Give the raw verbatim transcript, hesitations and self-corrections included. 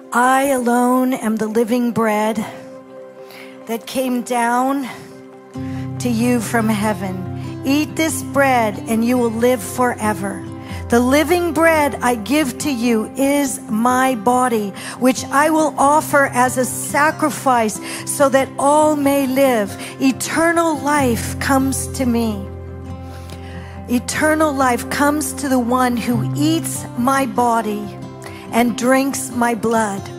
I alone am the living bread that came down to you from heaven. Eat this bread and you will live forever. The living bread I give to you is my body, which I will offer as a sacrifice so that all may live. Eternal life comes to me. Eternal life comes to the one who eats my body and drinks my blood.